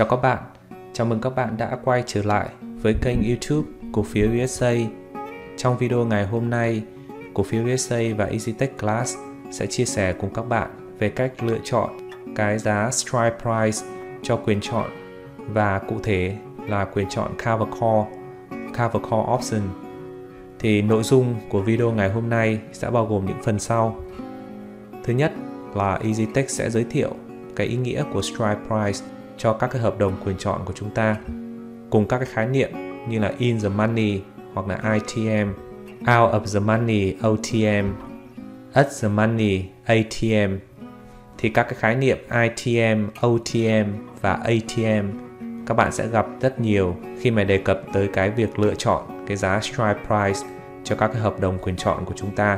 Chào các bạn, chào mừng các bạn đã quay trở lại với kênh YouTube cổ phiếu USA. Trong video ngày hôm nay, cổ phiếu USA và EasyTech Class sẽ chia sẻ cùng các bạn về cách lựa chọn cái giá strike price cho quyền chọn và cụ thể là quyền chọn cover call option. Thì nội dung của video ngày hôm nay sẽ bao gồm những phần sau. Thứ nhất là EasyTech sẽ giới thiệu cái ý nghĩa của strike price cho các cái hợp đồng quyền chọn của chúng ta, cùng các cái khái niệm như là in the money hoặc là ITM, out of the money OTM, at the money ATM. Thì các cái khái niệm ITM, OTM và ATM các bạn sẽ gặp rất nhiều khi mà đề cập tới cái việc lựa chọn cái giá strike price cho các cái hợp đồng quyền chọn của chúng ta.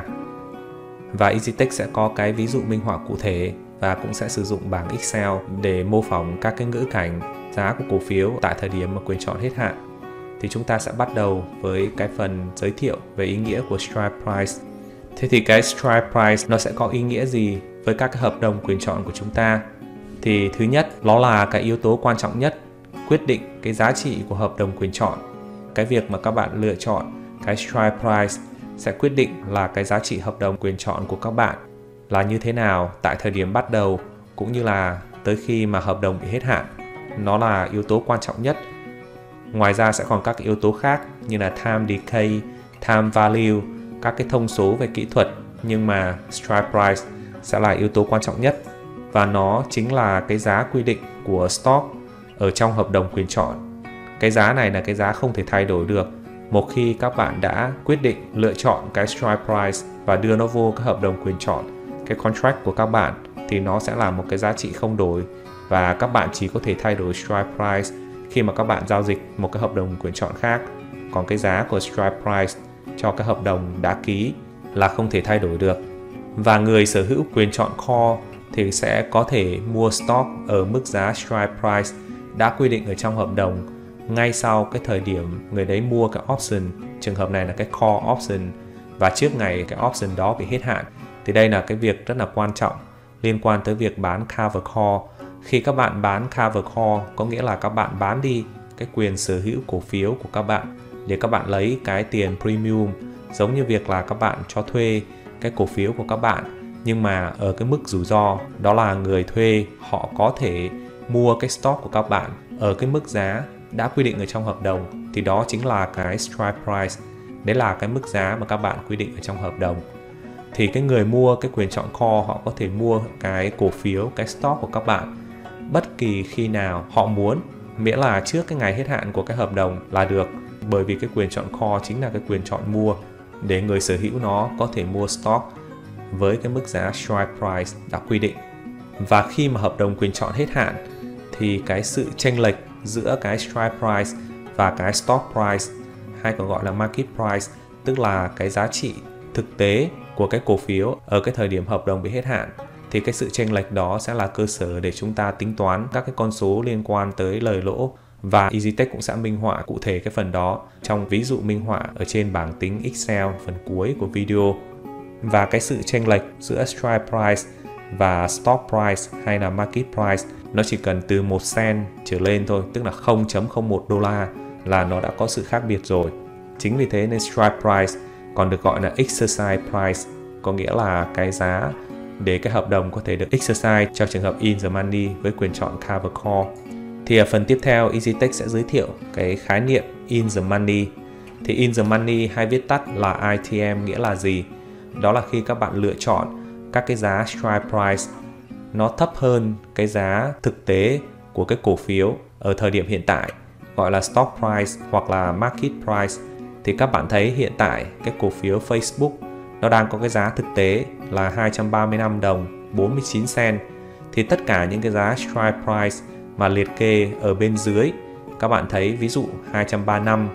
Và EasyTech sẽ có cái ví dụ minh họa cụ thể và cũng sẽ sử dụng bảng Excel để mô phỏng các cái ngữ cảnh giá của cổ phiếu tại thời điểm mà quyền chọn hết hạn. Thì chúng ta sẽ bắt đầu với cái phần giới thiệu về ý nghĩa của strike price. Thế thì cái strike price nó sẽ có ý nghĩa gì với các cái hợp đồng quyền chọn của chúng ta? Thì thứ nhất, nó là cái yếu tố quan trọng nhất quyết định cái giá trị của hợp đồng quyền chọn. Cái việc mà các bạn lựa chọn cái strike price sẽ quyết định là cái giá trị hợp đồng quyền chọn của các bạn là như thế nào tại thời điểm bắt đầu cũng như là tới khi mà hợp đồng bị hết hạn. Nó là yếu tố quan trọng nhất. Ngoài ra sẽ còn các yếu tố khác như là time decay, time value, các cái thông số về kỹ thuật, nhưng mà strike price sẽ là yếu tố quan trọng nhất và nó chính là cái giá quy định của stock ở trong hợp đồng quyền chọn. Cái giá này là cái giá không thể thay đổi được. Một khi các bạn đã quyết định lựa chọn cái strike price và đưa nó vô cái hợp đồng quyền chọn, cái contract của các bạn, thì nó sẽ là một cái giá trị không đổi và các bạn chỉ có thể thay đổi strike price khi mà các bạn giao dịch một cái hợp đồng quyền chọn khác. Còn cái giá của strike price cho cái hợp đồng đã ký là không thể thay đổi được. Và người sở hữu quyền chọn call thì sẽ có thể mua stock ở mức giá strike price đã quy định ở trong hợp đồng ngay sau cái thời điểm người đấy mua cái option, trường hợp này là cái call option, và trước ngày cái option đó bị hết hạn. Thì đây là cái việc rất là quan trọng liên quan tới việc bán cover call. Khi các bạn bán cover call có nghĩa là các bạn bán đi cái quyền sở hữu cổ phiếu của các bạn để các bạn lấy cái tiền premium, giống như việc là các bạn cho thuê cái cổ phiếu của các bạn, nhưng mà ở cái mức rủi ro đó là người thuê họ có thể mua cái stock của các bạn ở cái mức giá đã quy định ở trong hợp đồng, thì đó chính là cái strike price. Đấy là cái mức giá mà các bạn quy định ở trong hợp đồng. Thì cái người mua cái quyền chọn call họ có thể mua cái cổ phiếu, cái stock của các bạn bất kỳ khi nào họ muốn, miễn là trước cái ngày hết hạn của cái hợp đồng là được. Bởi vì cái quyền chọn call chính là cái quyền chọn mua để người sở hữu nó có thể mua stock với cái mức giá strike price đã quy định. Và khi mà hợp đồng quyền chọn hết hạn thì cái sự chênh lệch giữa cái strike price và cái stock price, hay còn gọi là market price, tức là cái giá trị thực tế của cái cổ phiếu ở cái thời điểm hợp đồng bị hết hạn, thì cái sự chênh lệch đó sẽ là cơ sở để chúng ta tính toán các cái con số liên quan tới lời lỗ. Và EasyTech cũng sẽ minh họa cụ thể cái phần đó trong ví dụ minh họa ở trên bảng tính Excel phần cuối của video. Và cái sự chênh lệch giữa strike price và stock price hay là market price nó chỉ cần từ 1 cent trở lên thôi, tức là 0.01 đô la là nó đã có sự khác biệt rồi. Chính vì thế nên strike price còn được gọi là exercise price, có nghĩa là cái giá để cái hợp đồng có thể được exercise trong trường hợp in the money với quyền chọn cover call. Thì ở phần tiếp theo, EasyTech sẽ giới thiệu cái khái niệm in the money. Thì in the money hay viết tắt là ITM nghĩa là gì? Đó là khi các bạn lựa chọn các cái giá strike price nó thấp hơn cái giá thực tế của cái cổ phiếu ở thời điểm hiện tại, gọi là stock price hoặc là market price. Thì các bạn thấy hiện tại cái cổ phiếu Facebook nó đang có cái giá thực tế là 235 đồng 49 cent. Thì tất cả những cái giá strike price mà liệt kê ở bên dưới, các bạn thấy ví dụ 235,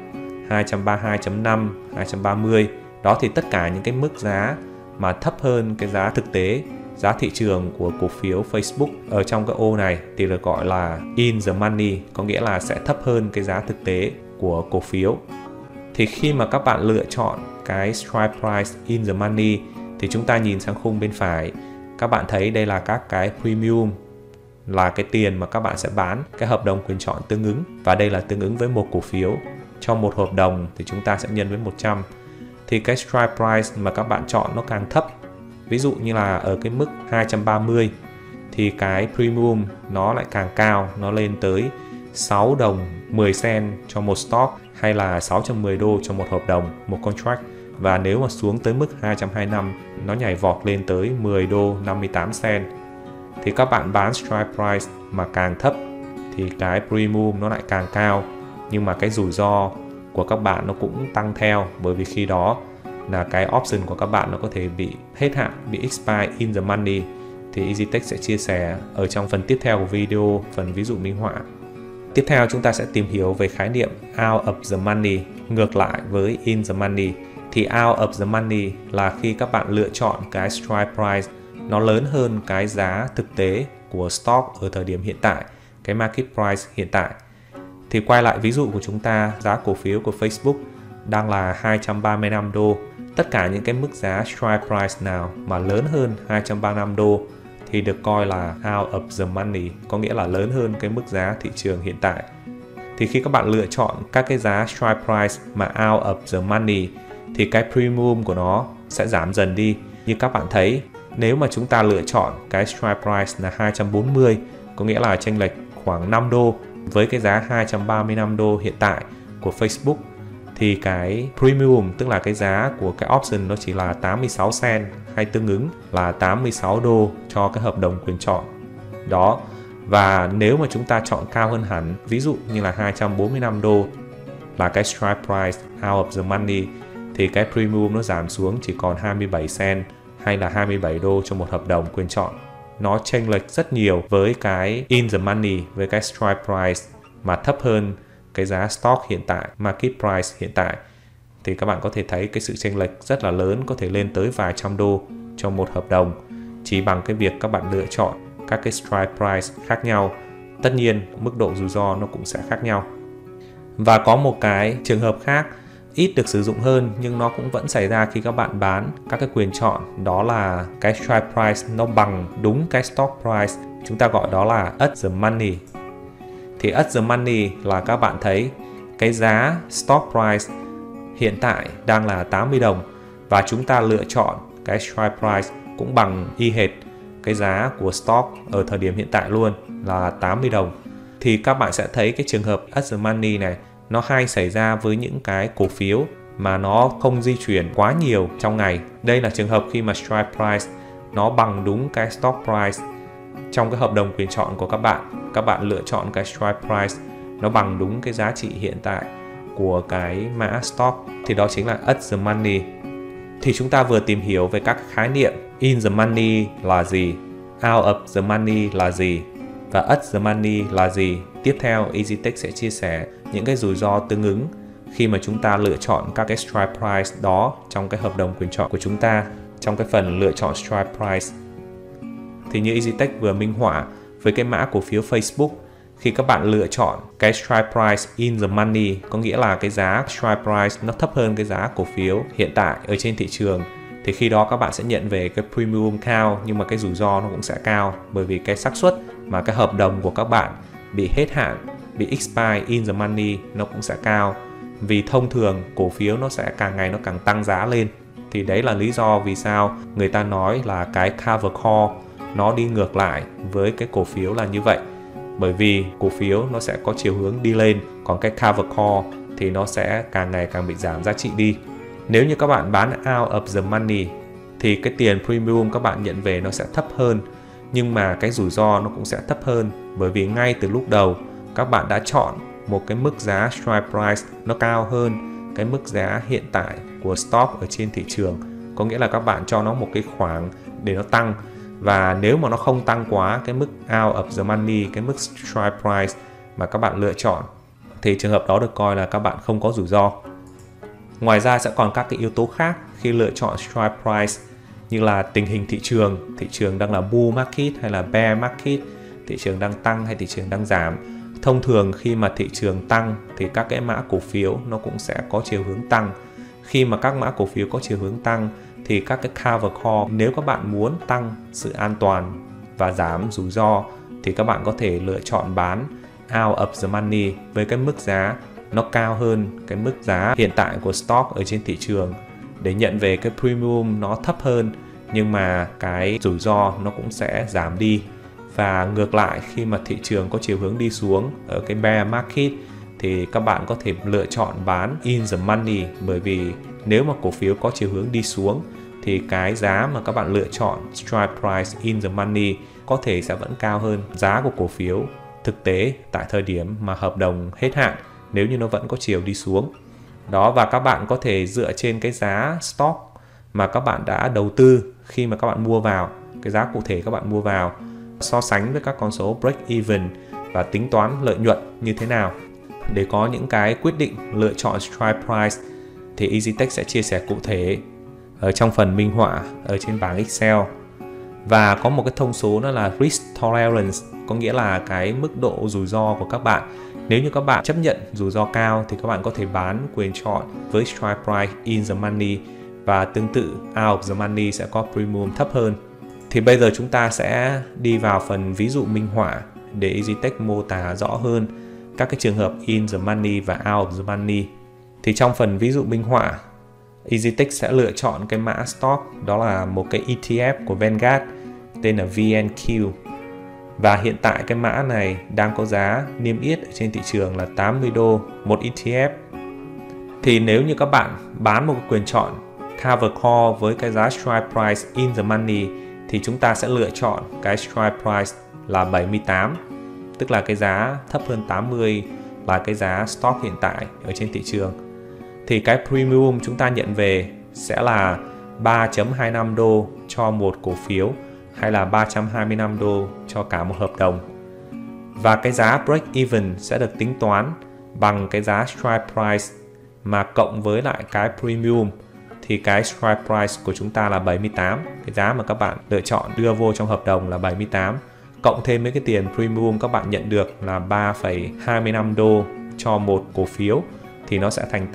232.5, 230, đó thì tất cả những cái mức giá mà thấp hơn cái giá thực tế, giá thị trường của cổ phiếu Facebook ở trong cái ô này thì được gọi là in the money, có nghĩa là sẽ thấp hơn cái giá thực tế của cổ phiếu. Thì khi mà các bạn lựa chọn cái strike price in the money thì chúng ta nhìn sang khung bên phải, các bạn thấy đây là các cái premium là cái tiền mà các bạn sẽ bán cái hợp đồng quyền chọn tương ứng, và đây là tương ứng với một cổ phiếu. Trong một hợp đồng thì chúng ta sẽ nhân với 100. Thì cái strike price mà các bạn chọn nó càng thấp, ví dụ như là ở cái mức 230, thì cái premium nó lại càng cao, nó lên tới 6 đồng 10 cent cho một stock, hay là 610 đô cho một hợp đồng, một contract. Và nếu mà xuống tới mức 225, nó nhảy vọt lên tới 10 đô 58 cent. Thì các bạn bán strike price mà càng thấp thì cái premium nó lại càng cao, nhưng mà cái rủi ro của các bạn nó cũng tăng theo, bởi vì khi đó là cái option của các bạn nó có thể bị hết hạn, bị expire in the money. Thì EasyTech sẽ chia sẻ ở trong phần tiếp theo của video, phần ví dụ minh họa. Tiếp theo chúng ta sẽ tìm hiểu về khái niệm out of the money, ngược lại với in the money. Thì out of the money là khi các bạn lựa chọn cái strike price nó lớn hơn cái giá thực tế của stock ở thời điểm hiện tại, cái market price hiện tại. Thì quay lại ví dụ của chúng ta, giá cổ phiếu của Facebook đang là 235 đô. Tất cả những cái mức giá strike price nào mà lớn hơn 235 đô thì được coi là out of the money, có nghĩa là lớn hơn cái mức giá thị trường hiện tại. Thì khi các bạn lựa chọn các cái giá strike price mà out of the money thì cái premium của nó sẽ giảm dần đi. Như các bạn thấy, nếu mà chúng ta lựa chọn cái strike price là 240, có nghĩa là chênh lệch khoảng 5 đô với cái giá 235 đô hiện tại của Facebook, thì cái premium, tức là cái giá của cái option, nó chỉ là 86 cent, hay tương ứng là 86 đô cho cái hợp đồng quyền chọn đó. Và nếu mà chúng ta chọn cao hơn hẳn, ví dụ như là 245 đô là cái strike price out of the money, thì cái premium nó giảm xuống chỉ còn 27 cent hay là 27 đô cho một hợp đồng quyền chọn. Nó chênh lệch rất nhiều với cái in the money, với cái strike price mà thấp hơn cái giá stock hiện tại, market price hiện tại. Thì các bạn có thể thấy cái sự chênh lệch rất là lớn, có thể lên tới vài trăm đô cho một hợp đồng, chỉ bằng cái việc các bạn lựa chọn các cái strike price khác nhau. Tất nhiên mức độ rủi ro nó cũng sẽ khác nhau. Và có một cái trường hợp khác ít được sử dụng hơn nhưng nó cũng vẫn xảy ra khi các bạn bán các cái quyền chọn, đó là cái strike price nó bằng đúng cái stock price, chúng ta gọi đó là at the money. Thì at the money là các bạn thấy cái giá stock price hiện tại đang là 80 đồng và chúng ta lựa chọn cái strike price cũng bằng y hệt cái giá của stock ở thời điểm hiện tại luôn là 80 đồng. Thì các bạn sẽ thấy cái trường hợp at the money này nó hay xảy ra với những cái cổ phiếu mà nó không di chuyển quá nhiều trong ngày. Đây là trường hợp khi mà strike price nó bằng đúng cái stock price. Trong cái hợp đồng quyền chọn của các bạn lựa chọn cái strike price nó bằng đúng cái giá trị hiện tại của cái mã stock, thì đó chính là at the money. Thì chúng ta vừa tìm hiểu về các khái niệm in the money là gì, out of the money là gì và at the money là gì. Tiếp theo EasyTech sẽ chia sẻ những cái rủi ro tương ứng khi mà chúng ta lựa chọn các cái strike price đó trong cái hợp đồng quyền chọn của chúng ta, trong cái phần lựa chọn strike price. Thì như EasyTech vừa minh họa với cái mã cổ phiếu Facebook, khi các bạn lựa chọn cái strike price in the money, có nghĩa là cái giá strike price nó thấp hơn cái giá cổ phiếu hiện tại ở trên thị trường, thì khi đó các bạn sẽ nhận về cái premium cao, nhưng mà cái rủi ro nó cũng sẽ cao, bởi vì cái xác suất mà cái hợp đồng của các bạn bị hết hạn, bị expire in the money nó cũng sẽ cao, vì thông thường cổ phiếu nó sẽ càng ngày nó càng tăng giá lên. Thì đấy là lý do vì sao người ta nói là cái cover call nó đi ngược lại với cái cổ phiếu là như vậy, bởi vì cổ phiếu nó sẽ có chiều hướng đi lên, còn cái cover call thì nó sẽ càng ngày càng bị giảm giá trị đi. Nếu như các bạn bán out of the money thì cái tiền premium các bạn nhận về nó sẽ thấp hơn, nhưng mà cái rủi ro nó cũng sẽ thấp hơn, bởi vì ngay từ lúc đầu các bạn đã chọn một cái mức giá strike price nó cao hơn cái mức giá hiện tại của stock ở trên thị trường, có nghĩa là các bạn cho nó một cái khoảng để nó tăng, và nếu mà nó không tăng quá cái mức out of the money, cái mức strike price mà các bạn lựa chọn, thì trường hợp đó được coi là các bạn không có rủi ro. Ngoài ra sẽ còn các cái yếu tố khác khi lựa chọn strike price, như là tình hình thị trường đang là bull market hay là bear market, thị trường đang tăng hay thị trường đang giảm. Thông thường khi mà thị trường tăng thì các cái mã cổ phiếu nó cũng sẽ có chiều hướng tăng. Khi mà các mã cổ phiếu có chiều hướng tăng thì các cái cover call, nếu các bạn muốn tăng sự an toàn và giảm rủi ro thì các bạn có thể lựa chọn bán out of the money với cái mức giá nó cao hơn cái mức giá hiện tại của stock ở trên thị trường để nhận về cái premium nó thấp hơn, nhưng mà cái rủi ro nó cũng sẽ giảm đi. Và ngược lại, khi mà thị trường có chiều hướng đi xuống ở cái bear market thì các bạn có thể lựa chọn bán in the money, bởi vì nếu mà cổ phiếu có chiều hướng đi xuống thì cái giá mà các bạn lựa chọn strike price in the money có thể sẽ vẫn cao hơn giá của cổ phiếu thực tế tại thời điểm mà hợp đồng hết hạn nếu như nó vẫn có chiều đi xuống. Đó, và các bạn có thể dựa trên cái giá stock mà các bạn đã đầu tư khi mà các bạn mua vào, cái giá cụ thể các bạn mua vào, so sánh với các con số break even và tính toán lợi nhuận như thế nào để có những cái quyết định lựa chọn strike price. Thì EasyTech sẽ chia sẻ cụ thể ở trong phần minh họa ở trên bảng Excel. Và có một cái thông số đó là risk tolerance, có nghĩa là cái mức độ rủi ro của các bạn. Nếu như các bạn chấp nhận rủi ro cao thì các bạn có thể bán quyền chọn với strike price in the money, và tương tự out of the money sẽ có premium thấp hơn. Thì bây giờ chúng ta sẽ đi vào phần ví dụ minh họa để EasyTech mô tả rõ hơn các cái trường hợp in the money và out of the money. Thì trong phần ví dụ minh họa, EasyTech sẽ lựa chọn cái mã stock, đó là một cái ETF của Vanguard tên là VNQ. Và hiện tại cái mã này đang có giá niêm yết ở trên thị trường là 80 đô một ETF. Thì nếu như các bạn bán một cái quyền chọn cover call với cái giá strike price in the money thì chúng ta sẽ lựa chọn cái strike price là 78, tức là cái giá thấp hơn 80 là cái giá stock hiện tại ở trên thị trường. Thì cái premium chúng ta nhận về sẽ là 3.25 đô cho một cổ phiếu hay là 325 đô cho cả một hợp đồng. Và cái giá break even sẽ được tính toán bằng cái giá strike price mà cộng với lại cái premium. Thì cái strike price của chúng ta là 78, cái giá mà các bạn lựa chọn đưa vô trong hợp đồng là 78, cộng thêm mấy cái tiền premium các bạn nhận được là 3,25 đô cho một cổ phiếu thì nó sẽ thành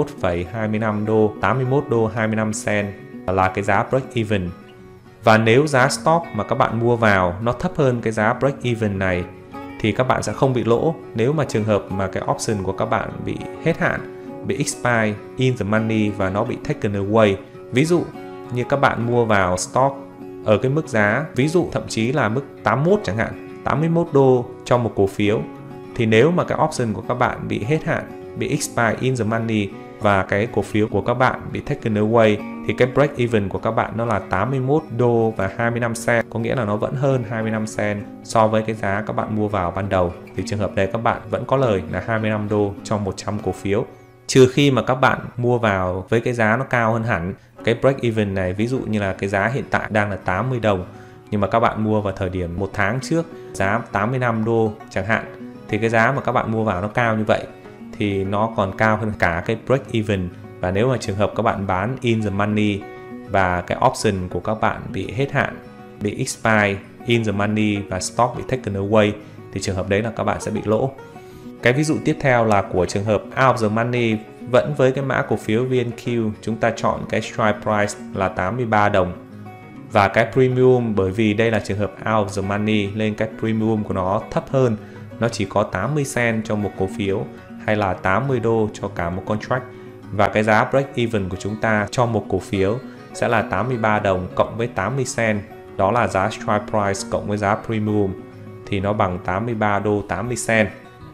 81,25 đô, 81 đô 25 cent là cái giá break even. Và nếu giá stock mà các bạn mua vào nó thấp hơn cái giá break even này thì các bạn sẽ không bị lỗ nếu mà trường hợp mà cái option của các bạn bị hết hạn, bị expire in the money và nó bị taken away. Ví dụ như các bạn mua vào stock ở cái mức giá, ví dụ thậm chí là mức 81 chẳng hạn, 81 đô cho một cổ phiếu, thì nếu mà cái option của các bạn bị hết hạn, bị expire in the money và cái cổ phiếu của các bạn bị taken away thì cái break even của các bạn nó là 81 đô và 25 cent, có nghĩa là nó vẫn hơn 25 cent so với cái giá các bạn mua vào ban đầu. Thì trường hợp này các bạn vẫn có lời là 25 đô cho 100 cổ phiếu. Trừ khi mà các bạn mua vào với cái giá nó cao hơn hẳn cái break even này, ví dụ như là cái giá hiện tại đang là 80 đồng nhưng mà các bạn mua vào thời điểm 1 tháng trước giá 85 đô chẳng hạn, thì cái giá mà các bạn mua vào nó cao như vậy thì nó còn cao hơn cả cái break even. Và nếu mà trường hợp các bạn bán in the money và cái option của các bạn bị hết hạn, bị expire in the money và stock bị taken away thì trường hợp đấy là các bạn sẽ bị lỗ. Cái ví dụ tiếp theo là của trường hợp out of the money, vẫn với cái mã cổ phiếu VNQ, chúng ta chọn cái strike price là 83 đồng. Và cái premium, bởi vì đây là trường hợp out of the money nên cái premium của nó thấp hơn, nó chỉ có 80 cent cho một cổ phiếu hay là 80 đô cho cả một contract. Và cái giá break even của chúng ta cho một cổ phiếu sẽ là 83 đồng cộng với 80 cent, đó là giá strike price cộng với giá premium thì nó bằng 83 đô 80 cent.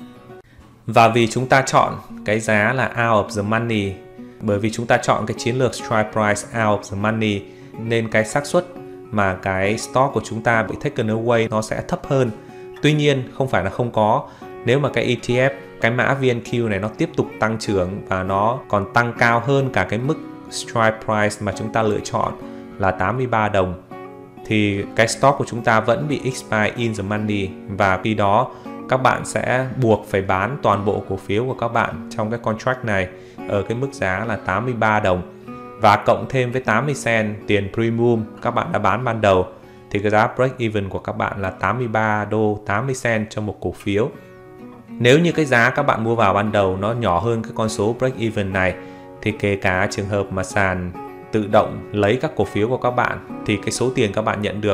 Và vì chúng ta chọn cái giá là out of the money, bởi vì chúng ta chọn cái chiến lược strike price out of the money nên cái xác suất mà cái stock của chúng ta bị taken away nó sẽ thấp hơn. Tuy nhiên không phải là không có, nếu mà cái ETF, cái mã VNQ này nó tiếp tục tăng trưởng và nó còn tăng cao hơn cả cái mức strike price mà chúng ta lựa chọn là 83 đồng thì cái stock của chúng ta vẫn bị expire in the money, và khi đó các bạn sẽ buộc phải bán toàn bộ cổ phiếu của các bạn trong cái contract này ở cái mức giá là 83 đồng và cộng thêm với 80 cent tiền premium các bạn đã bán ban đầu thì cái giá break even của các bạn là 83 đô 80 cent cho một cổ phiếu. Nếu như cái giá các bạn mua vào ban đầu nó nhỏ hơn cái con số break even này thì kể cả trường hợp mà sàn tự động lấy các cổ phiếu của các bạn thì cái số tiền các bạn nhận được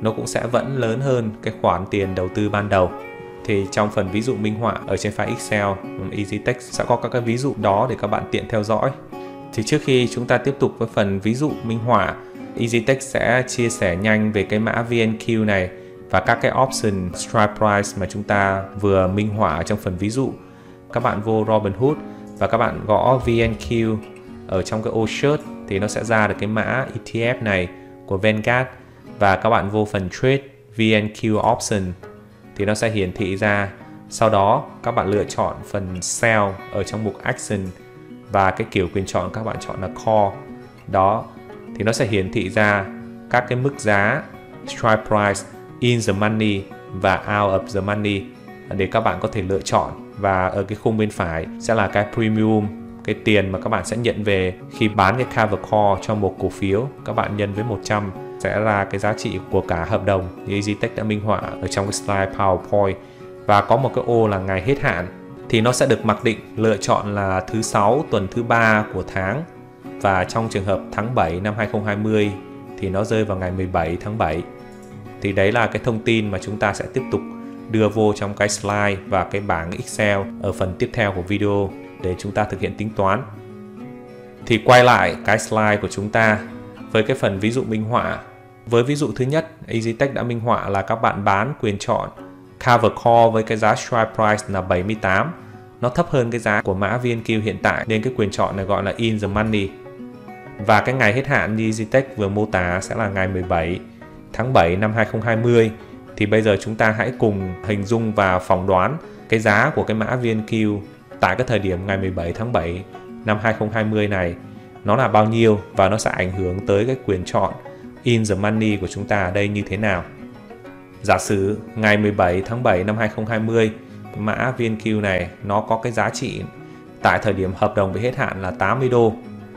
nó cũng sẽ vẫn lớn hơn cái khoản tiền đầu tư ban đầu. Thì trong phần ví dụ minh họa ở trên file Excel, EasyText sẽ có các cái ví dụ đó để các bạn tiện theo dõi. Thì trước khi chúng ta tiếp tục với phần ví dụ minh họa, EasyText sẽ chia sẻ nhanh về cái mã VNQ này và các cái option strike price mà chúng ta vừa minh họa trong phần ví dụ. Các bạn vô Robinhood và các bạn gõ VNQ ở trong cái ô search thì nó sẽ ra được cái mã ETF này của Vanguard, và các bạn vô phần trade VNQ option thì nó sẽ hiển thị ra. Sau đó các bạn lựa chọn phần sell ở trong mục action và cái kiểu quyền chọn các bạn chọn là call. Đó thì nó sẽ hiển thị ra các cái mức giá strike price, in the money và out of the money để các bạn có thể lựa chọn. Và ở cái khung bên phải sẽ là cái premium, cái tiền mà các bạn sẽ nhận về khi bán cái cover call cho một cổ phiếu. Các bạn nhân với 100 sẽ ra cái giá trị của cả hợp đồng như EasyText đã minh họa ở trong cái slide PowerPoint. Và có một cái ô là ngày hết hạn thì nó sẽ được mặc định lựa chọn là thứ 6 tuần thứ 3 của tháng, và trong trường hợp tháng 7 năm 2020 thì nó rơi vào ngày 17 tháng 7. Thì đấy là cái thông tin mà chúng ta sẽ tiếp tục đưa vô trong cái slide và cái bảng Excel ở phần tiếp theo của video để chúng ta thực hiện tính toán. Thì quay lại cái slide của chúng ta với cái phần ví dụ minh họa. Với ví dụ thứ nhất, EasyText đã minh họa là các bạn bán quyền chọn cover call với cái giá strike price là 78. Nó thấp hơn cái giá của mã VNQ hiện tại nên cái quyền chọn này gọi là in the money. Và cái ngày hết hạn như EasyText vừa mô tả sẽ là ngày 17 tháng 7 năm 2020. Thì bây giờ chúng ta hãy cùng hình dung và phỏng đoán cái giá của cái mã VNQ tại cái thời điểm ngày 17 tháng 7 năm 2020 này nó là bao nhiêu, và nó sẽ ảnh hưởng tới cái quyền chọn in the money của chúng ta ở đây như thế nào. Giả sử ngày 17 tháng 7 năm 2020 mã VNQ này nó có cái giá trị tại thời điểm hợp đồng bị hết hạn là 80 đô.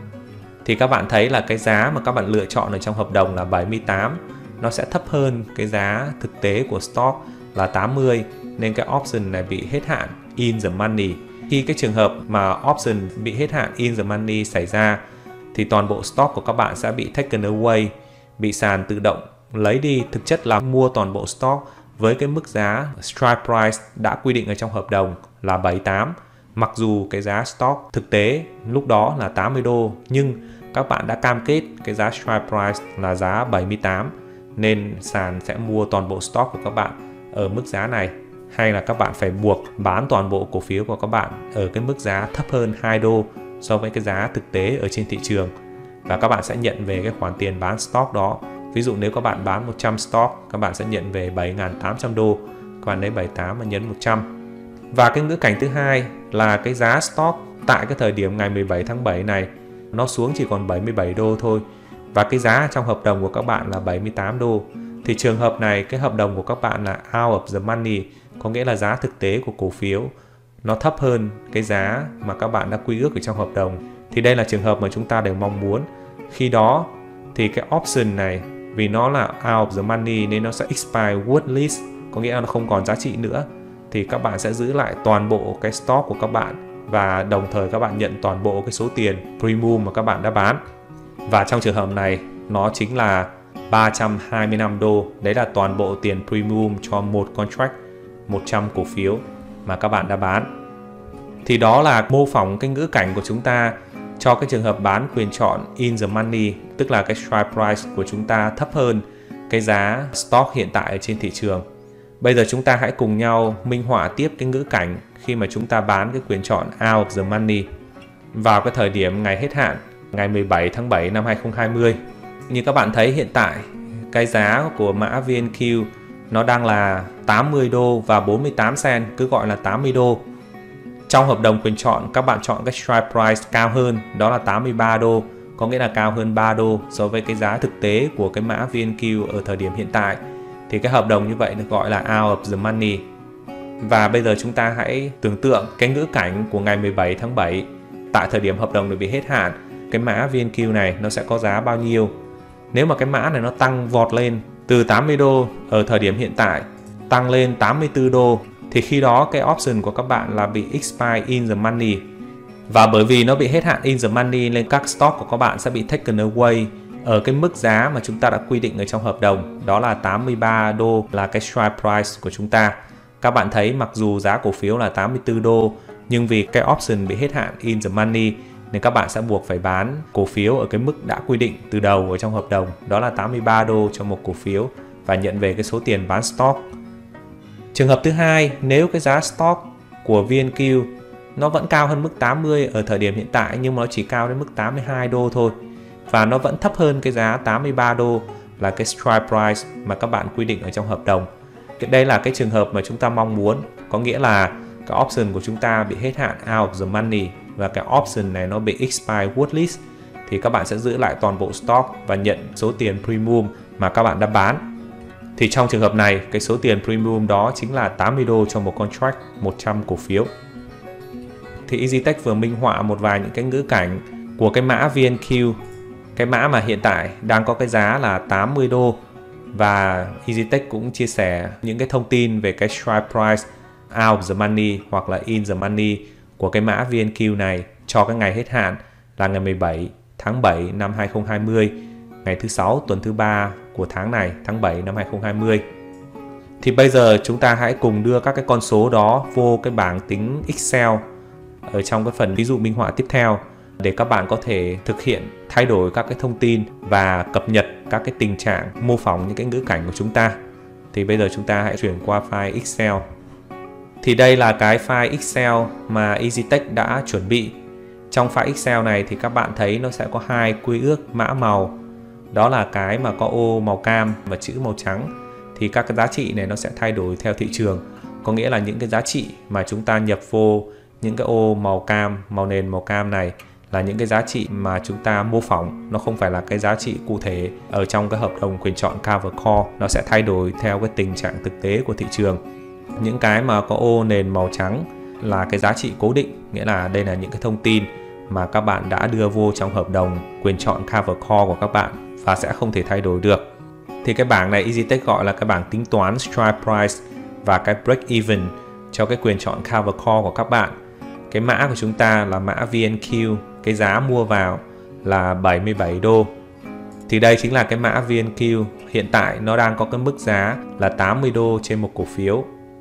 Thì các bạn thấy là cái giá mà các bạn lựa chọn ở trong hợp đồng là 78, nó sẽ thấp hơn cái giá thực tế của stock là 80, nên cái option này bị hết hạn in the money. Khi cái trường hợp mà option bị hết hạn in the money xảy ra thì toàn bộ stock của các bạn sẽ bị taken away, bị sàn tự động lấy đi, thực chất là mua toàn bộ stock với cái mức giá strike price đã quy định ở trong hợp đồng là 78. Mặc dù cái giá stock thực tế lúc đó là 80 đô, nhưng các bạn đã cam kết cái giá strike price là giá 78, nên sàn sẽ mua toàn bộ stock của các bạn ở mức giá này. Hay là các bạn phải buộc bán toàn bộ cổ phiếu của các bạn ở cái mức giá thấp hơn 2 đô so với cái giá thực tế ở trên thị trường. Và các bạn sẽ nhận về cái khoản tiền bán stock đó. Ví dụ nếu các bạn bán 100 stock, các bạn sẽ nhận về 7.800 đô. Các bạn lấy 78 và nhấn 100. Và cái ngữ cảnh thứ hai là cái giá stock tại cái thời điểm ngày 17 tháng 7 này nó xuống chỉ còn 77 đô thôi. Và cái giá trong hợp đồng của các bạn là 78 đô. Thì trường hợp này cái hợp đồng của các bạn là out of the money, có nghĩa là giá thực tế của cổ phiếu nó thấp hơn cái giá mà các bạn đã quy ước ở trong hợp đồng. Thì đây là trường hợp mà chúng ta đều mong muốn. Khi đó thì cái option này vì nó là out of the money nên nó sẽ expire worthless, có nghĩa là nó không còn giá trị nữa. Thì các bạn sẽ giữ lại toàn bộ cái stock của các bạn và đồng thời các bạn nhận toàn bộ cái số tiền premium mà các bạn đã bán. Và trong trường hợp này nó chính là 325 đô. Đấy là toàn bộ tiền premium cho một contract 100 cổ phiếu mà các bạn đã bán. Thì đó là mô phỏng cái ngữ cảnh của chúng ta cho cái trường hợp bán quyền chọn in the money, tức là cái strike price của chúng ta thấp hơn cái giá stock hiện tại ở trên thị trường. Bây giờ chúng ta hãy cùng nhau minh họa tiếp cái ngữ cảnh khi mà chúng ta bán cái quyền chọn out of the money vào cái thời điểm ngày hết hạn, ngày 17 tháng 7 năm 2020. Như các bạn thấy hiện tại cái giá của mã VNQ nó đang là 80 đô và 48 cent, cứ gọi là 80 đô. Trong hợp đồng quyền chọn các bạn chọn cái strike price cao hơn, đó là 83 đô, có nghĩa là cao hơn 3 đô so với cái giá thực tế của cái mã VNQ ở thời điểm hiện tại. Thì cái hợp đồng như vậy được gọi là out of the money. Và bây giờ chúng ta hãy tưởng tượng cái ngữ cảnh của ngày 17 tháng 7 tại thời điểm hợp đồng được bị hết hạn, cái mã VNQ này nó sẽ có giá bao nhiêu. Nếu mà cái mã này nó tăng vọt lên từ 80 đô ở thời điểm hiện tại tăng lên 84 đô thì khi đó cái option của các bạn là bị expire in the money. Và bởi vì nó bị hết hạn in the money nên các stock của các bạn sẽ bị taken away ở cái mức giá mà chúng ta đã quy định ở trong hợp đồng, đó là 83 đô là cái strike price của chúng ta. Các bạn thấy mặc dù giá cổ phiếu là 84 đô, nhưng vì cái option bị hết hạn in the money nên các bạn sẽ buộc phải bán cổ phiếu ở cái mức đã quy định từ đầu ở trong hợp đồng, đó là 83 đô cho một cổ phiếu và nhận về cái số tiền bán stock. Trường hợp thứ hai, nếu cái giá stock của VNQ nó vẫn cao hơn mức 80 ở thời điểm hiện tại, nhưng mà nó chỉ cao đến mức 82 đô thôi, và nó vẫn thấp hơn cái giá 83 đô là cái strike price mà các bạn quy định ở trong hợp đồng. Đây là cái trường hợp mà chúng ta mong muốn, có nghĩa là cái option của chúng ta bị hết hạn out of the money và cái option này nó bị expire worthless, thì các bạn sẽ giữ lại toàn bộ stock và nhận số tiền premium mà các bạn đã bán. Thì trong trường hợp này, cái số tiền premium đó chính là 80 đô cho một contract 100 cổ phiếu. Thì EasyTech vừa minh họa một vài những cái ngữ cảnh của cái mã VNQ, cái mã mà hiện tại đang có cái giá là 80 đô, và EasyTech cũng chia sẻ những cái thông tin về cái strike price out of the money hoặc là in the money của cái mã VNQ này cho cái ngày hết hạn là ngày 17 tháng 7 năm 2020, ngày thứ 6 tuần thứ 3 của tháng này, tháng 7 năm 2020. Thì bây giờ chúng ta hãy cùng đưa các cái con số đó vô cái bảng tính Excel ở trong cái phần ví dụ minh họa tiếp theo để các bạn có thể thực hiện thay đổi các cái thông tin và cập nhật các cái tình trạng mô phỏng những cái ngữ cảnh của chúng ta. Thì bây giờ chúng ta hãy chuyển qua file Excel. Thì đây là cái file Excel mà EasyTech đã chuẩn bị. Trong file Excel này thì các bạn thấy nó sẽ có hai quy ước mã màu. Đó là cái mà có ô màu cam và chữ màu trắng. Thì các cái giá trị này nó sẽ thay đổi theo thị trường. Có nghĩa là những cái giá trị mà chúng ta nhập vô những cái ô màu cam, màu nền màu cam này là những cái giá trị mà chúng ta mô phỏng, nó không phải là cái giá trị cụ thể ở trong cái hợp đồng quyền chọn cover call, nó sẽ thay đổi theo cái tình trạng thực tế của thị trường. Những cái mà có ô nền màu trắng là cái giá trị cố định, nghĩa là đây là những cái thông tin mà các bạn đã đưa vô trong hợp đồng quyền chọn cover call của các bạn và sẽ không thể thay đổi được. Thì cái bảng này EasyTech gọi là cái bảng tính toán strike price và cái break even cho cái quyền chọn cover call của các bạn. Cái mã của chúng ta là mã VNQ, cái giá mua vào là 77 đô. Thì đây chính là cái mã VNQ, hiện tại nó đang có cái mức giá là 80 đô trên một cổ phiếu.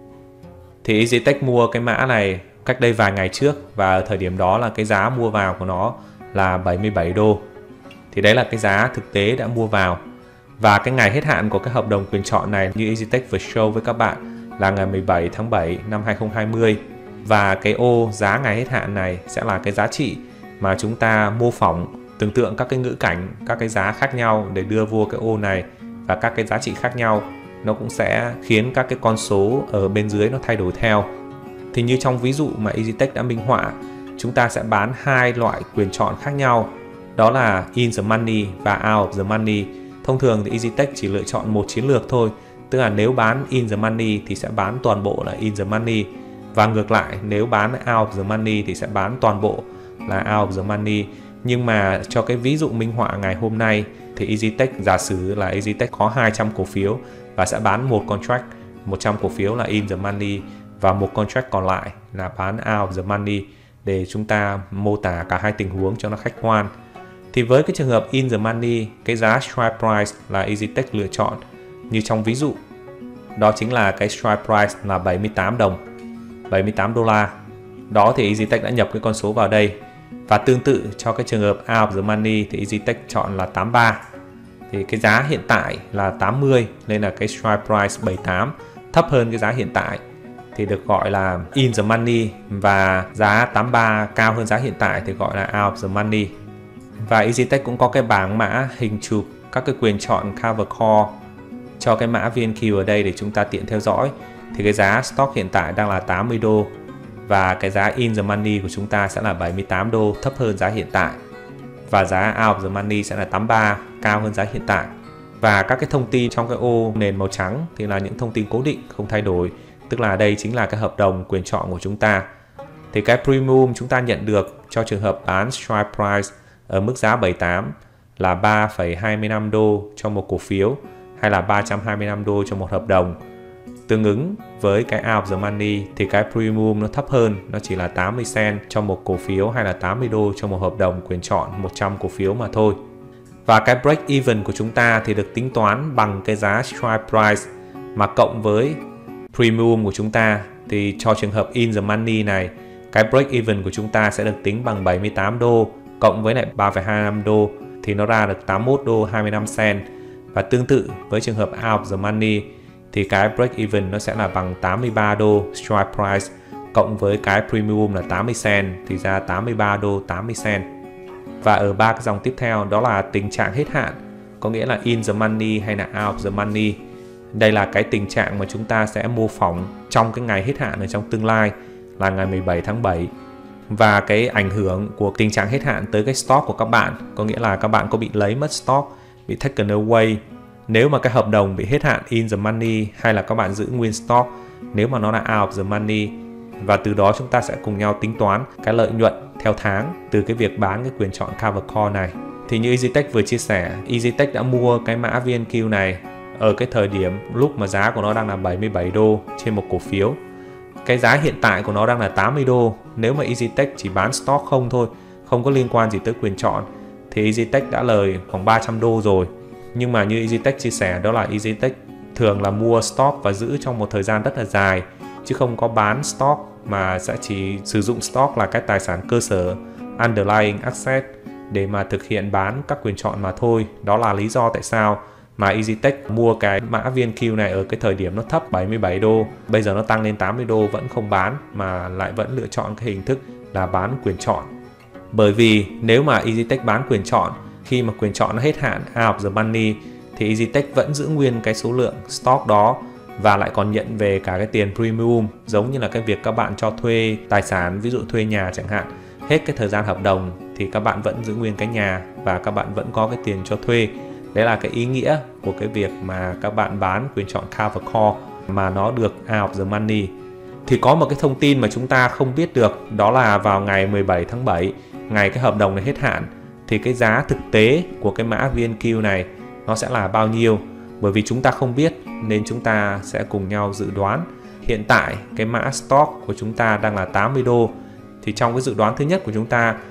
Thì EasyTech mua cái mã này cách đây vài ngày trước và ở thời điểm đó là cái giá mua vào của nó là 77 đô. Thì đấy là cái giá thực tế đã mua vào. Và cái ngày hết hạn của cái hợp đồng quyền chọn này như EasyTech vừa show với các bạn là ngày 17 tháng 7 năm 2020. Và cái ô giá ngày hết hạn này sẽ là cái giá trị mà chúng ta mô phỏng, tưởng tượng các cái ngữ cảnh, các cái giá khác nhau để đưa vô cái ô này, và các cái giá trị khác nhau nó cũng sẽ khiến các cái con số ở bên dưới nó thay đổi theo. Thì như trong ví dụ mà EasyTech đã minh họa, chúng ta sẽ bán hai loại quyền chọn khác nhau, đó là in the money và out of the money. Thông thường thì EasyTech chỉ lựa chọn một chiến lược thôi, tức là nếu bán in the money thì sẽ bán toàn bộ là in the money, và ngược lại nếu bán out of the money thì sẽ bán toàn bộ là out of the money. Nhưng mà cho cái ví dụ minh họa ngày hôm nay thì EasyTech giả sử là EasyTech có 200 cổ phiếu và sẽ bán một contract 100 cổ phiếu là in the money và một contract còn lại là bán out of the money, để chúng ta mô tả cả hai tình huống cho nó khách quan. Thì với cái trường hợp in the money, cái giá strike price là EasyTech lựa chọn như trong ví dụ, đó chính là cái strike price là 78 đồng, 78 đô la. Đó thì EasyTech đã nhập cái con số vào đây. Và tương tự cho cái trường hợp out of the money thì EasyTech chọn là 83. Thì cái giá hiện tại là 80 nên là cái strike price 78 thấp hơn cái giá hiện tại thì được gọi là in the money, và giá 83 cao hơn giá hiện tại thì gọi là out of the money. Và EasyTech cũng có cái bảng mã hình chụp các cái quyền chọn cover call cho cái mã VNQ ở đây để chúng ta tiện theo dõi. Thì cái giá stock hiện tại đang là 80 đô và cái giá in the money của chúng ta sẽ là 78 đô, thấp hơn giá hiện tại. Và giá out of the money sẽ là 83, cao hơn giá hiện tại. Và các cái thông tin trong cái ô nền màu trắng thì là những thông tin cố định, không thay đổi. Tức là đây chính là cái hợp đồng quyền chọn của chúng ta. Thì cái premium chúng ta nhận được cho trường hợp bán strike price ở mức giá 78 là 3,25 đô cho một cổ phiếu, hay là 325 đô cho một hợp đồng. Tương ứng với cái out of the money thì cái premium nó thấp hơn, nó chỉ là 80 cent cho một cổ phiếu hay là 80 đô cho một hợp đồng quyền chọn 100 cổ phiếu mà thôi. Và cái break even của chúng ta thì được tính toán bằng cái giá strike price mà cộng với premium của chúng ta. Thì cho trường hợp in the money này, cái break even của chúng ta sẽ được tính bằng 78 đô cộng với lại 3,25 đô thì nó ra được 81 đô 25 cent. Và tương tự với trường hợp out of the money thì cái break even nó sẽ là bằng 83 đô strike price cộng với cái premium là 80 cent thì ra 83 đô 80 cent. Và ở ba cái dòng tiếp theo đó là tình trạng hết hạn, có nghĩa là in the money hay là out of the money. Đây là cái tình trạng mà chúng ta sẽ mô phỏng trong cái ngày hết hạn ở trong tương lai là ngày 17 tháng 7. Và cái ảnh hưởng của tình trạng hết hạn tới cái stock của các bạn, có nghĩa là các bạn có bị lấy mất stock, bị taken away nếu mà cái hợp đồng bị hết hạn in the money, hay là các bạn giữ nguyên stock nếu mà nó là out of the money. Và từ đó chúng ta sẽ cùng nhau tính toán cái lợi nhuận theo tháng từ cái việc bán cái quyền chọn cover call này. Thì như EasyTech vừa chia sẻ, EasyTech đã mua cái mã VNQ này ở cái thời điểm lúc mà giá của nó đang là 77 đô trên một cổ phiếu. Cái giá hiện tại của nó đang là 80 đô. Nếu mà EasyTech chỉ bán stock không thôi, không có liên quan gì tới quyền chọn, thì EasyTech đã lời khoảng 300 đô rồi. Nhưng mà như EasyTech chia sẻ, đó là EasyTech thường là mua stock và giữ trong một thời gian rất là dài, chứ không có bán stock mà sẽ chỉ sử dụng stock là cái tài sản cơ sở, underlying asset, để mà thực hiện bán các quyền chọn mà thôi. Đó là lý do tại sao mà EasyTech mua cái mã VNQ này ở cái thời điểm nó thấp 77 đô, bây giờ nó tăng lên 80 đô vẫn không bán mà lại vẫn lựa chọn cái hình thức là bán quyền chọn. Bởi vì nếu mà EasyTech bán quyền chọn khi mà quyền chọn nó hết hạn out of the money thì EasyTech vẫn giữ nguyên cái số lượng stock đó và lại còn nhận về cả cái tiền premium, giống như là cái việc các bạn cho thuê tài sản, ví dụ thuê nhà chẳng hạn. Hết cái thời gian hợp đồng thì các bạn vẫn giữ nguyên cái nhà và các bạn vẫn có cái tiền cho thuê. Đấy là cái ý nghĩa của cái việc mà các bạn bán quyền chọn cover call mà nó được out of the money. Thì có một cái thông tin mà chúng ta không biết được, đó là vào ngày 17 tháng 7, ngày cái hợp đồng này hết hạn, thì cái giá thực tế của cái mã VNQ này nó sẽ là bao nhiêu. Bởi vì chúng ta không biết nên chúng ta sẽ cùng nhau dự đoán. Hiện tại cái mã stock của chúng ta đang là 80 đô. Thì trong cái dự đoán thứ nhất của chúng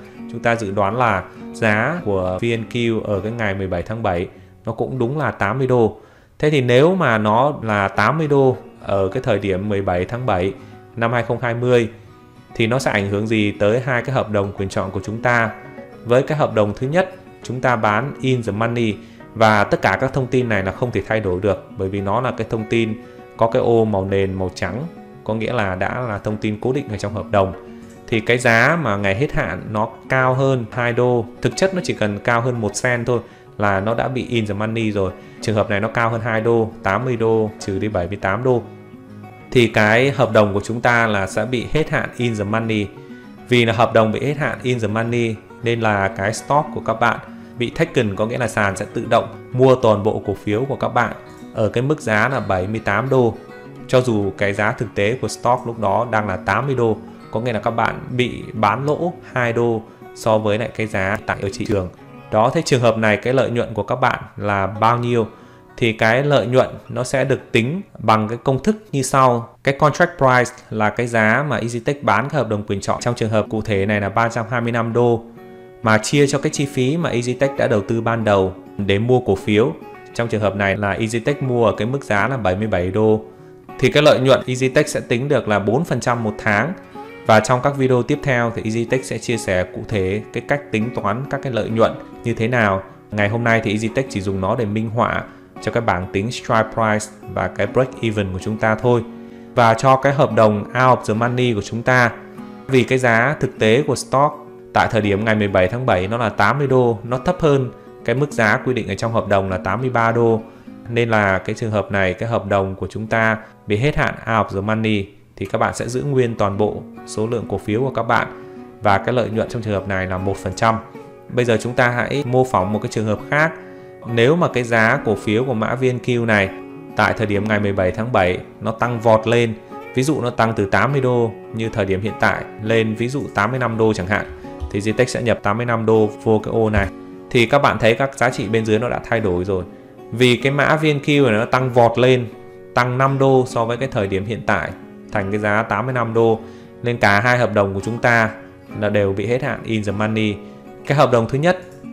ta dự đoán là giá của VNQ ở cái ngày 17 tháng 7 nó cũng đúng là 80 đô. Thế thì nếu mà nó là 80 đô ở cái thời điểm 17 tháng 7 năm 2020 thì nó sẽ ảnh hưởng gì tới hai cái hợp đồng quyền chọn của chúng ta. Với cái hợp đồng thứ nhất, chúng ta bán in the money và tất cả các thông tin này là không thể thay đổi được, bởi vì nó là cái thông tin có cái ô màu nền màu trắng, có nghĩa là đã là thông tin cố định ở trong hợp đồng. Thì cái giá mà ngày hết hạn nó cao hơn 2 đô, thực chất nó chỉ cần cao hơn 1 cent thôi là nó đã bị in the money rồi. Trường hợp này nó cao hơn 2 đô, 80 đô trừ đi 78 đô. Thì cái hợp đồng của chúng ta là sẽ bị hết hạn in the money. Vì là hợp đồng bị hết hạn in the money nên là cái stock của các bạn bị taken, có nghĩa là sàn sẽ tự động mua toàn bộ cổ phiếu của các bạn ở cái mức giá là 78 đô. Cho dù cái giá thực tế của stock lúc đó đang là 80 đô, có nghĩa là các bạn bị bán lỗ 2 đô so với lại cái giá tại ở thị trường. Đó, thế trường hợp này cái lợi nhuận của các bạn là bao nhiêu? Thì cái lợi nhuận nó sẽ được tính bằng cái công thức như sau. Cái contract price là cái giá mà EasyTech bán cái hợp đồng quyền chọn, trong trường hợp cụ thể này là 325 đô, mà chia cho cái chi phí mà EasyTech đã đầu tư ban đầu để mua cổ phiếu. Trong trường hợp này là EasyTech mua ở cái mức giá là 77 đô. Thì cái lợi nhuận EasyTech sẽ tính được là 4% một tháng. Và trong các video tiếp theo thì EasyTech sẽ chia sẻ cụ thể cái cách tính toán các cái lợi nhuận như thế nào. Ngày hôm nay thì EasyTech chỉ dùng nó để minh họa cho cái bảng tính strike price và cái break even của chúng ta thôi. Và cho cái hợp đồng out of the money của chúng ta, vì cái giá thực tế của stock tại thời điểm ngày 17 tháng 7 nó là 80 đô, nó thấp hơn cái mức giá quy định ở trong hợp đồng là 83 đô. Nên là cái trường hợp này, cái hợp đồng của chúng ta bị hết hạn out of the money thì các bạn sẽ giữ nguyên toàn bộ số lượng cổ phiếu của các bạn và cái lợi nhuận trong trường hợp này là 1%. Bây giờ chúng ta hãy mô phỏng một cái trường hợp khác. Nếu mà cái giá cổ phiếu của mã VNQ này tại thời điểm ngày 17 tháng 7 nó tăng vọt lên, ví dụ nó tăng từ 80 đô như thời điểm hiện tại lên ví dụ 85 đô chẳng hạn, thì EasyTech sẽ nhập 85 đô vô cái ô này. Thì các bạn thấy các giá trị bên dưới nó đã thay đổi rồi. Vì cái mã VNQ này nó tăng vọt lên, tăng 5 đô so với cái thời điểm hiện tại thành cái giá 85 đô, nên cả hai hợp đồng của chúng ta là đều bị hết hạn in the money. Cái hợp đồng thứ nhất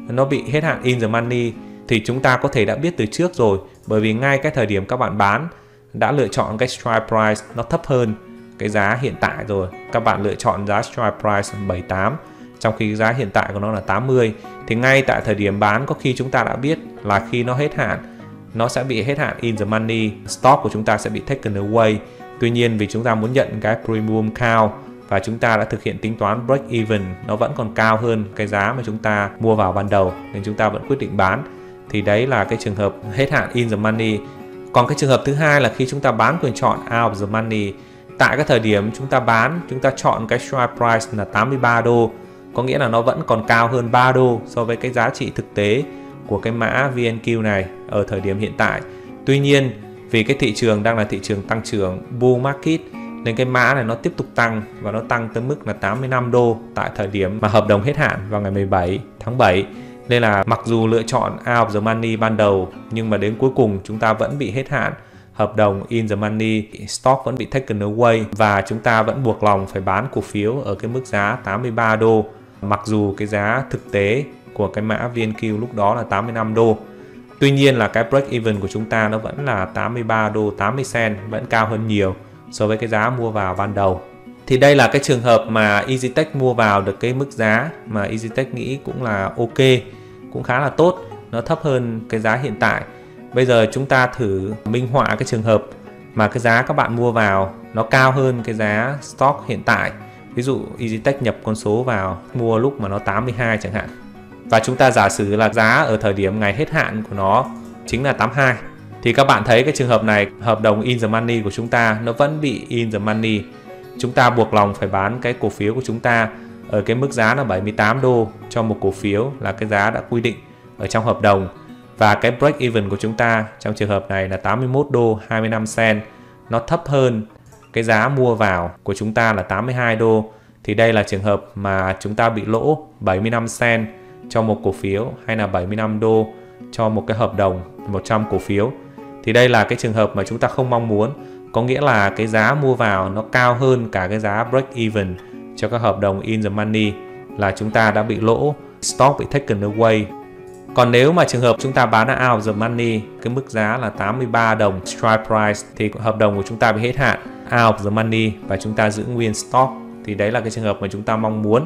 nó bị hết hạn in the money thì chúng ta có thể đã biết từ trước rồi, bởi vì ngay cái thời điểm các bạn bán đã lựa chọn cái strike price nó thấp hơn cái giá hiện tại rồi. Các bạn lựa chọn giá strike price 78 trong khi giá hiện tại của nó là 80, thì ngay tại thời điểm bán có khi chúng ta đã biết là khi nó hết hạn, nó sẽ bị hết hạn in the money, stock của chúng ta sẽ bị taken away. Tuy nhiên vì chúng ta muốn nhận cái premium cao và chúng ta đã thực hiện tính toán break even, nó vẫn còn cao hơn cái giá mà chúng ta mua vào ban đầu, nên chúng ta vẫn quyết định bán. Thì đấy là cái trường hợp hết hạn in the money. Còn cái trường hợp thứ hai là khi chúng ta bán quyền chọn out of the money. Tại cái thời điểm chúng ta bán, chúng ta chọn cái strike price là 83 đô, có nghĩa là nó vẫn còn cao hơn 3 đô so với cái giá trị thực tế của cái mã VNQ này ở thời điểm hiện tại. Tuy nhiên vì cái thị trường đang là thị trường tăng trưởng bull market nên cái mã này nó tiếp tục tăng và nó tăng tới mức là 85 đô tại thời điểm mà hợp đồng hết hạn vào ngày 17 tháng 7. Nên là mặc dù lựa chọn out of the money ban đầu nhưng mà đến cuối cùng chúng ta vẫn bị hết hạn hợp đồng in the money, stock vẫn bị taken away và chúng ta vẫn buộc lòng phải bán cổ phiếu ở cái mức giá 83 đô. Mặc dù cái giá thực tế của cái mã VNQ lúc đó là 85 đô. Tuy nhiên là cái break even của chúng ta nó vẫn là 83 đô 80 cent, vẫn cao hơn nhiều so với cái giá mua vào ban đầu. Thì đây là cái trường hợp mà EasyTech mua vào được cái mức giá mà EasyTech nghĩ cũng là ok, cũng khá là tốt, nó thấp hơn cái giá hiện tại. Bây giờ chúng ta thử minh họa cái trường hợp mà cái giá các bạn mua vào nó cao hơn cái giá stock hiện tại. Ví dụ EasyTech nhập con số vào mua lúc mà nó 82 chẳng hạn. Và chúng ta giả sử là giá ở thời điểm ngày hết hạn của nó chính là 82. Thì các bạn thấy cái trường hợp này, hợp đồng in the money của chúng ta nó vẫn bị in the money. Chúng ta buộc lòng phải bán cái cổ phiếu của chúng ta ở cái mức giá là 78 đô cho một cổ phiếu là cái giá đã quy định ở trong hợp đồng. Và cái break even của chúng ta trong trường hợp này là 81 đô 25 cent. Nó thấp hơn cái giá mua vào của chúng ta là 82 đô. Thì đây là trường hợp mà chúng ta bị lỗ 75 cent cho một cổ phiếu hay là 75 đô cho một cái hợp đồng 100 cổ phiếu. Thì đây là cái trường hợp mà chúng ta không mong muốn. Có nghĩa là cái giá mua vào nó cao hơn cả cái giá break even cho các hợp đồng in the money, là chúng ta đã bị lỗ, stock bị taken away. Còn nếu mà trường hợp chúng ta bán out of the money, cái mức giá là 83 đồng strike price, thì hợp đồng của chúng ta bị hết hạn out of the money và chúng ta giữ nguyên stock. Thì đấy là cái trường hợp mà chúng ta mong muốn.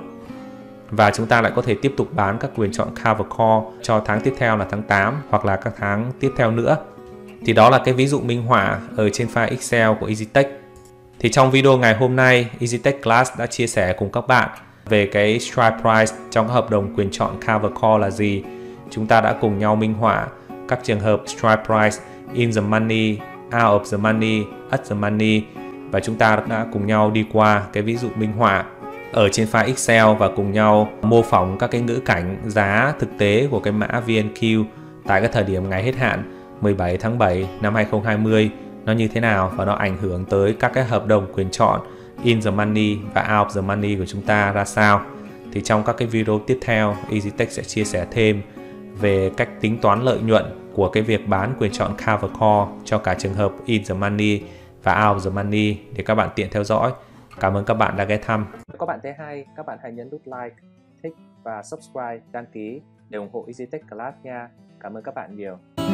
Và chúng ta lại có thể tiếp tục bán các quyền chọn cover call cho tháng tiếp theo là tháng 8 hoặc là các tháng tiếp theo nữa. Thì đó là cái ví dụ minh họa ở trên file Excel của EasyTech. Thì trong video ngày hôm nay, EasyTech Class đã chia sẻ cùng các bạn về cái strike price trong các hợp đồng quyền chọn cover call là gì. Chúng ta đã cùng nhau minh họa các trường hợp strike price in the money, out of the money, at the money. Và chúng ta đã cùng nhau đi qua cái ví dụ minh họa ở trên file Excel và cùng nhau mô phỏng các cái ngữ cảnh giá thực tế của cái mã VNQ tại cái thời điểm ngày hết hạn 17 tháng 7 năm 2020 nó như thế nào và nó ảnh hưởng tới các cái hợp đồng quyền chọn in the money và out of the money của chúng ta ra sao. Thì trong các cái video tiếp theo, EasyTech sẽ chia sẻ thêm về cách tính toán lợi nhuận của cái việc bán quyền chọn cover call cho cả trường hợp in the money và out of the money để các bạn tiện theo dõi. Cảm ơn các bạn đã ghé thăm. Nếu các bạn thấy hay, các bạn hãy nhấn nút like, thích và subscribe, đăng ký để ủng hộ EasyTech Class nha. Cảm ơn các bạn nhiều.